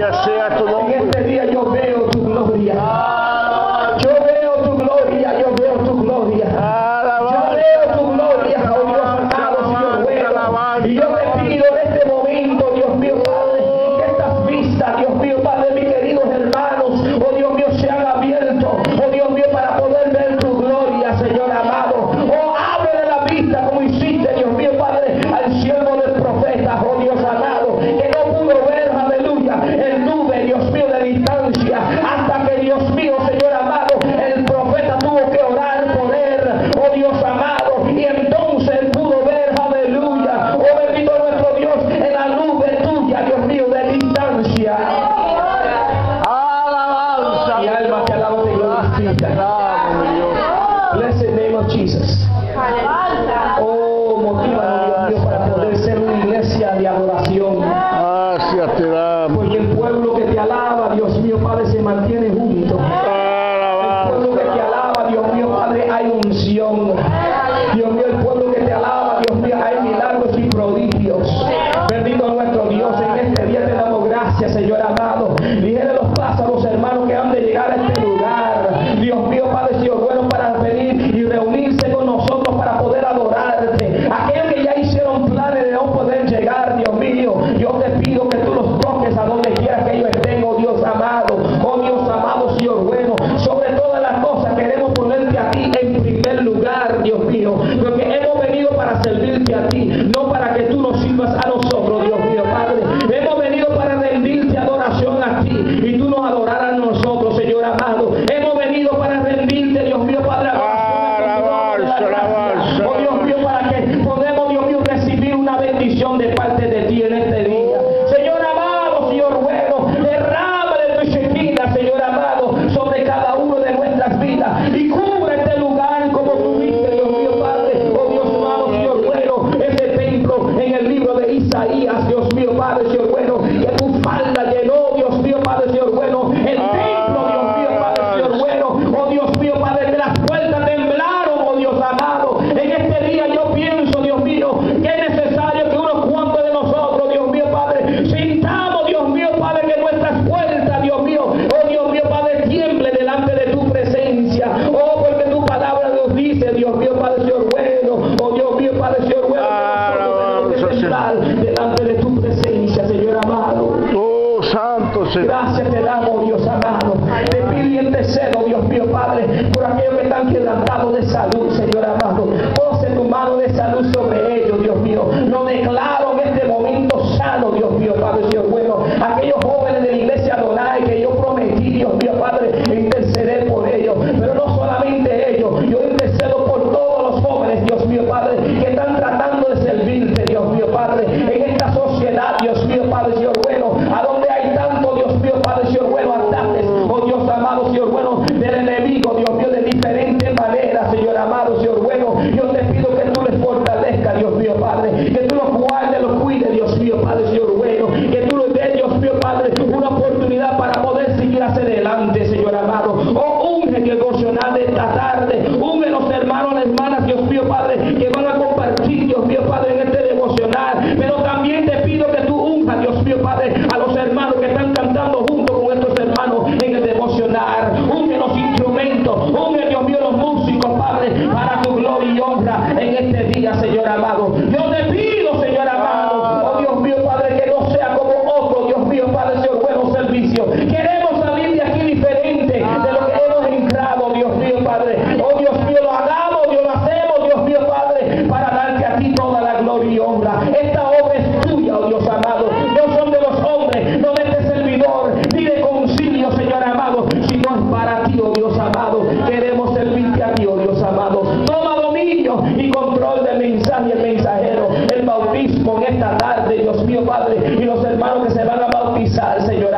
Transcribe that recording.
Gloria sea tu En nombre. este día yo veo tu gloria. Yo veo tu gloria, yo veo tu gloria. Yo veo tu gloria, oh Dios amado, Señor bueno. Y yo te pido en este momento, Dios mío, Padre, que estas vistas, Dios mío, Padre, mis queridos hermanos, oh Dios mío, se han abierto, oh Dios mío, para poder ver tu gloria, Señor amado. Oh, ábrele la vista como hiciste, Dios mío, Padre, al siervo del profeta, oh Dios amado, que no pudo ver, aleluya, el nube, Dios mío, de distancia, hasta que, Dios mío, Señor amado, el profeta tuvo que orar por él, oh Dios amado, y entonces él pudo ver, aleluya, oh bendito nuestro Dios, en la nube tuya, Dios mío, de distancia. Alabanza. Mi alma te alaba, te glorifica. Blessed name of Jesus. Oh, motívanos, Dios mío, para poder ser una iglesia de adoración. Gracias te damos. Porque el pueblo que te alaba, Dios mío, Padre, se mantiene junto. El pueblo que te alaba, Dios mío, Padre, hay unción. Dios mío, el pueblo que te alaba, Dios mío, hay milagros y prodigios. Bendito nuestro Dios, en este día te damos gracias, Señor amado. Dígale los pasos a los hermanos que han de llegar a este lugar. Dios mío, Padre, Señor bueno, para venir y reunirse con nosotros para poder adorarte. Aquellos que ya hicieron planes de no poder llegar, Dios mío, yo te pido que tú los toques a donde quiera que ellos estén, oh Dios amado, Señor bueno. Sobre todas las cosas queremos ponerte a ti en primer lugar, Dios mío, porque hemos venido para servirte a ti, no para que tú nos sirvas a nosotros, Dios mío, Padre. Hemos venido para rendirte adoración a ti y tú nos adorarás a nosotros, Señor amado. Hemos venido para rendirte, Dios mío, Padre, adoración, oh Dios mío, para que podamos, Dios mío, recibir una bendición de parte de ti en este día. Señor amado, Señor bueno, derrama de tu Shekinah, Señor amado, sobre cada uno de nuestras vidas y cubre este lugar como tú viste, Dios mío, Padre, oh Dios amado, Señor bueno, ese templo en el libro de Isaías, Dios mío, Padre, Señor bueno, que tu falda llenó, Dios mío, Padre, Señor bueno, el templo, Dios mío, Padre, Señor bueno, oh Dios mío, Padre, que las puertas temblaron, oh Dios amado. En este día yo pienso, Dios mío, que es necesario que unos cuantos de nosotros, Dios mío, Padre, sintamos, Dios mío, Padre, que nuestras puertas, Dios mío, oh Dios mío, Padre, tiemble delante de tu presencia. Oh, porque tu palabra nos dice, Dios mío, Padre, Señor bueno, oh Dios mío, Padre, Señor bueno, que nosotros tenemos que temblar delante de tu presencia, Señor amado. Oh, santo Señor. Gracias te damos, Dios amado. Te pido y intercedo, Dios mío, Padre, por aquellos que están quebrantados de salud, Señor amado. Pose tu mano de salud sobre ellos, Dios mío. Lo declaro en este momento sano, Dios mío, Padre, Señor bueno. Aquellos jóvenes de la iglesia Adonai que yo prometí, Dios mío, Padre, interceder por ellos. Pero no solamente ellos, yo intercedo por todos los jóvenes, Dios mío, Padre, que están tratando de servirte, Dios mío, Padre, en esta sociedad, Dios mío, Padre, Señor bueno, a donde hay tanto, Dios mío, Padre, Señor bueno, ataques, oh Dios amado, Señor bueno, del enemigo, Dios mío, de diferentes maneras, Señor amado, Señor bueno, yo te pido que tú les fortalezcas, Dios mío, Padre, que tú los guardes, los cuides, Dios mío, Padre, Señor bueno, que tú les des, Dios mío, Padre, una oportunidad para poder seguir hacia adelante, Señor amado. Oh, unge el devocional de esta tarde, unge los hermanos, las hermanas, Dios mío, Padre, que van a compartir, Dios mío, Padre, en este devocional, pero también te pido que tú unjas, Dios mío, Padre, a los hermanos que están cantando junto con estos hermanos en el devocional. Unge los instrumentos, unge, Dios mío, los músicos, Padre, para tu gloria y honra en este día, Señor amado. Yo te pido, Señor amado, oh Dios mío, Padre, que no sea como otro, Dios mío, Padre, Señor bueno, servicio. Queremos salir de aquí diferente de lo que hemos entrado, Dios mío, Padre. Oh Dios mío, lo hagamos, Dios lo hacemos, Dios mío, Padre, para darte a ti toda la gloria y honra. Esta obra es tuya, oh Dios amado. No son de los hombres, no de este servidor, ni de concilio, Señor amado, sino es para ti, oh Dios amado. Queremos servirte a ti, oh Dios amado. Toma dominio y control del mensaje y el mensajero. El bautismo en esta tarde, Dios mío, Padre, y los hermanos que se van a bautizar, Señor